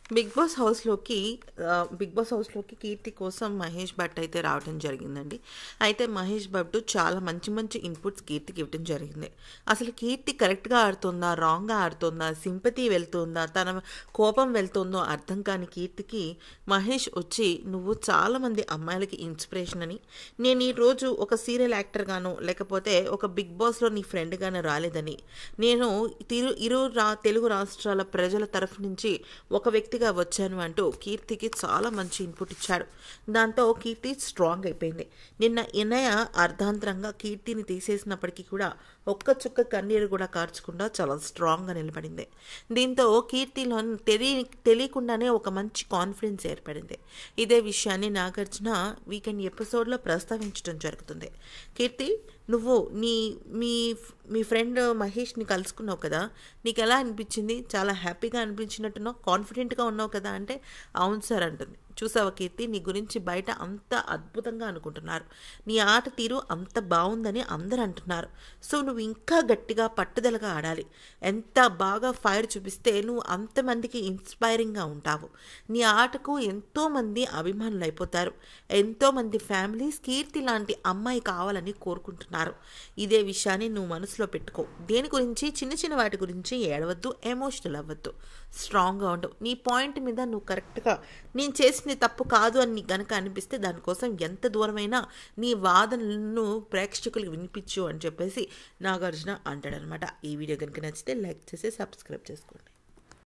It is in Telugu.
బిగ్ బాస్ హౌస్‌లోకి బిగ్ బాస్ హౌస్‌లోకి కీర్తి కోసం మహేష్ భట్ అయితే రావటం జరిగిందండి. అయితే మహేష్ భట్ చాలా మంచి మంచి ఇన్పుట్స్ కీర్తికి ఇవ్వటం జరిగింది. అసలు కీర్తి కరెక్ట్‌గా ఆడుతుందా? రాంగ్‌గా ఆడుతుందా? సింపతి వెళ్తుందా? తన కోపం వెళ్తుందో అర్థం కాని కీర్తికి మహేష్ వచ్చి నువ్వు చాలామంది అమ్మాయిలకి ఇన్స్పిరేషన్ అని, నేను ఈరోజు ఒక సీరియల్ యాక్టర్గానో లేకపోతే ఒక బిగ్ బాస్‌లో నీ ఫ్రెండ్‌గానో రాలేదని, నేను తెలుగు రాష్ట్రాల ప్రజల తరఫు నుంచి ఒక వ్యక్తిగా వచ్చాను అంటూ కీర్తికి చాలా మంచి ఇన్పుట్ ఇచ్చాడు. దాంతో కీర్తి స్ట్రాంగ్ అయిపోయింది. నిన్న ఇనయ అర్ధాంతరంగా కీర్తిని తీసేసినప్పటికీ కూడా ఒక్క చుక్క కన్నీరు కూడా కార్చకుండా చాలా స్ట్రాంగ్గా నిలబడింది. దీంతో కీర్తిలో తెలియకుండానే ఒక మంచి కాన్ఫిడెన్స్ ఏర్పడింది. ఇదే విషయాన్ని నాగార్జున వీకెండ్ ఎపిసోడ్లో ప్రస్తావించడం జరుగుతుంది. కీర్తి, నువ్వు మీ మీ ఫ్రెండ్ మహేష్ని కలుసుకున్నావు కదా, నీకు ఎలా అనిపించింది? చాలా హ్యాపీగా అనిపించినట్టున్నావు, కాన్ఫిడెంట్గా ఉన్నావు కదా అంటే, అవును సార్ అంటుంది. చూసావా కీర్తి, నీ గురించి బయట అంత అద్భుతంగా అనుకుంటున్నారు, నీ ఆట తీరు అంత బాగుందని అందరూ అంటున్నారు. సో నువ్వు ఇంకా గట్టిగా పట్టుదలగా ఆడాలి. ఎంత బాగా ఫైర్ చూపిస్తే నువ్వు అంతమందికి ఇన్స్పైరింగ్గా ఉంటావు. నీ ఆటకు ఎంతోమంది అభిమానులు అయిపోతారు. ఎంతోమంది ఫ్యామిలీస్ కీర్తి లాంటి అమ్మాయి కావాలని కోరుకుంటున్నారు. ఇదే విషయాన్ని నువ్వు మనసులో పెట్టుకో. దేని గురించి, చిన్న చిన్న వాటి గురించి ఏడవద్దు, ఎమోషనల్ అవ్వద్దు, స్ట్రాంగ్గా ఉండవు. నీ పాయింట్ మీద నువ్వు కరెక్ట్గా, నేను చేసింది తప్పు కాదు అని నీకు గనక అనిపిస్తే దానికోసం ఎంత దూరమైనా నీ వాదనలను ప్రేక్షకులకు వినిపించు అని చెప్పేసి నాగార్జున అంటాడనమాట. ఈ వీడియో కనుక నచ్చితే లైక్ చేసి సబ్స్క్రైబ్ చేసుకోండి.